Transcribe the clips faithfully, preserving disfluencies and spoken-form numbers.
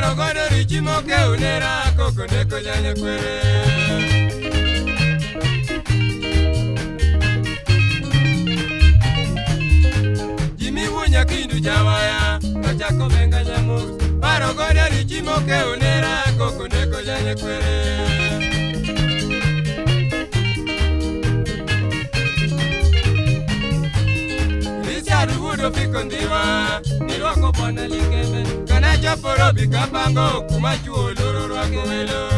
paro godo richimo ke unera koko neko janya kwere. Jimi wunya kindu jawaya kachako venga nyamus paro godo richimo ke unera koko neko janya kwere. Rudo fiko ndiwa nilwako pona likeme kana chaporo bikapango kumachu oloro rwake welo.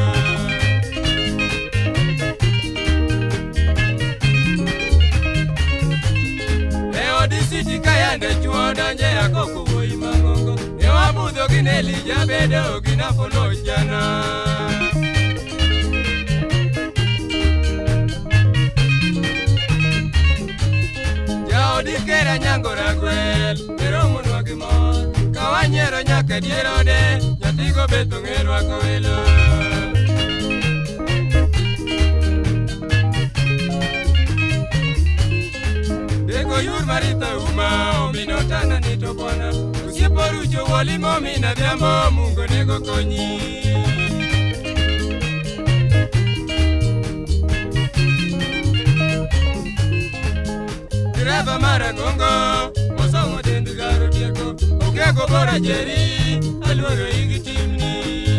Eo disiti kayande chuo donje yako kubo imangongo ewa budho gineli jabedo ginafolo jana. Dikera nyangora gwel pero munwa gimor kawanyero nyaka dierode nyatigo beto ngerwa kowelo. Dego yur marita uma omino tana nito bona usiepo rucho wolimo mina dhiambo mungo nego konyi. Direva marangongo, mosomo dendu garo tieko, ukeko bora jeri, aluoro igi timni.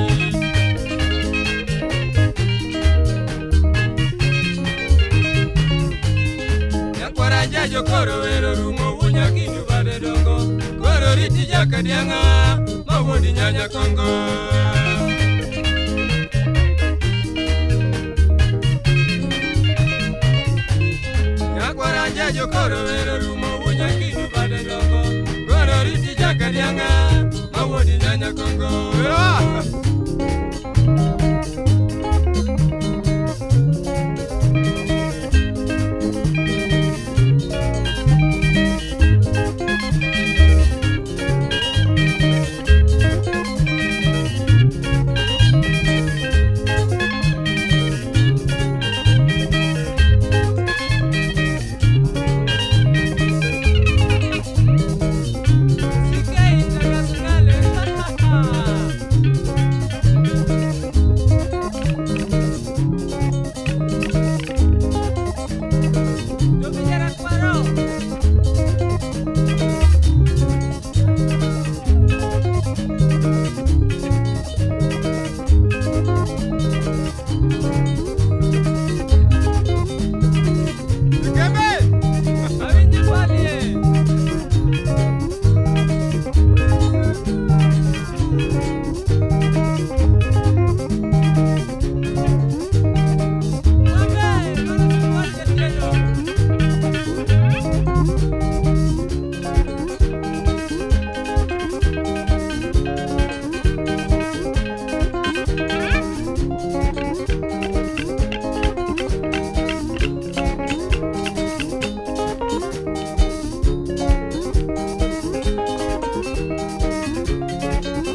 Nyakwara jajo koro wero rumo wunya kindu bade dongo, koro riti jaka dianga, mawodi nyanya kongo. Jajo koro wero rumo wunya kindu bade dongo koro riti jaka dianga mawodi nyanya kongo.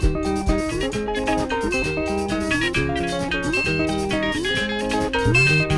Thank you.